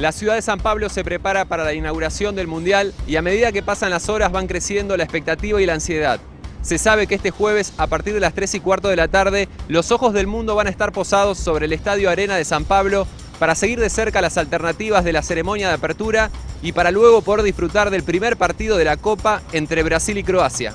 La ciudad de San Pablo se prepara para la inauguración del Mundial y a medida que pasan las horas van creciendo la expectativa y la ansiedad. Se sabe que este jueves, a partir de las 3:15 de la tarde, los ojos del mundo van a estar posados sobre el Estadio Arena de San Pablo para seguir de cerca las alternativas de la ceremonia de apertura y para luego poder disfrutar del primer partido de la Copa entre Brasil y Croacia.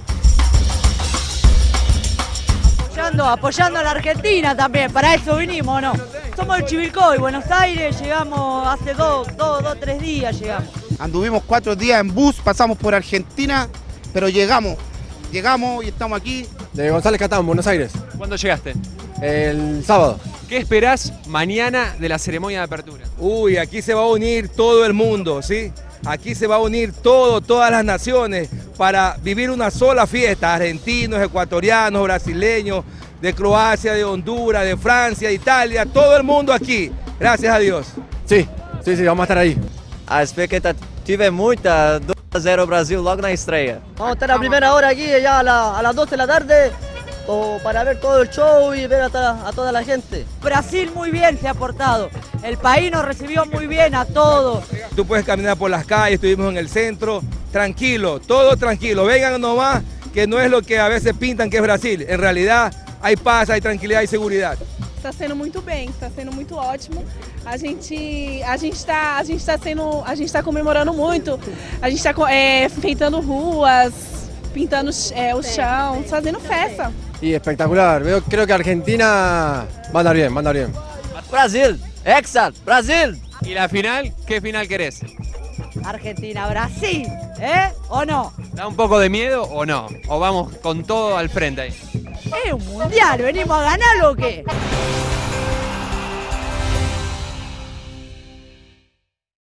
Apoyando a la Argentina también, para eso vinimos, ¿no? Somos de Chivilcoy, Buenos Aires, llegamos hace tres días llegamos. Anduvimos 4 días en bus, pasamos por Argentina, pero llegamos y estamos aquí. De González Catán, Buenos Aires. ¿Cuándo llegaste? El sábado. ¿Qué esperás mañana de la ceremonia de apertura? Uy, aquí se va a unir todo el mundo, ¿sí? Aquí se va a unir todas las naciones para vivir una sola fiesta, argentinos, ecuatorianos, brasileños, de Croacia, de Honduras, de Francia, de Italia, todo el mundo aquí, gracias a Dios. Sí, vamos a estar ahí. A expectativa é muita, 2-0 Brasil logo na estreia. Vamos a estar a primera hora aquí, ya a las 12 de la tarde, para ver todo el show y ver a toda la gente. Brasil muy bien se ha portado, el país nos recibió muy bien a todos. Tú puedes caminar por las calles, estuvimos en el centro, tranquilo, todo tranquilo, vengan nomás, que no es lo que a veces pintan que es Brasil, en realidad hay paz, hay tranquilidad y seguridad. Está sendo muito bem, está sendo muito ótimo. A gente está comemorando muito. A gente está enfeitando ruas, pintando o chão, fazendo festa. Y espectacular, creo que Argentina va a andar bien, Brasil, Hexa, Brasil! ¿Y la final? ¿Qué final querés? Argentina-Brasil, ¿eh? ¿O no? ¿Da un poco de miedo o no? ¿O vamos con todo al frente ahí? Es un mundial, ¿venimos a ganar o qué?